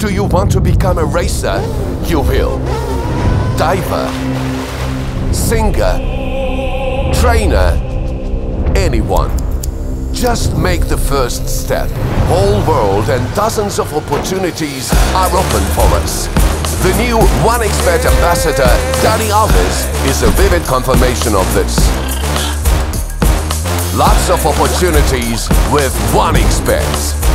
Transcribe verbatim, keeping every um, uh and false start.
Do you want to become a racer? You will. Diver, singer, trainer, anyone. Just make the first step. Whole world and dozens of opportunities are open for us. The new OneXpert ambassador, Dani Alves, is a vivid confirmation of this. Lots of opportunities with OneXpert.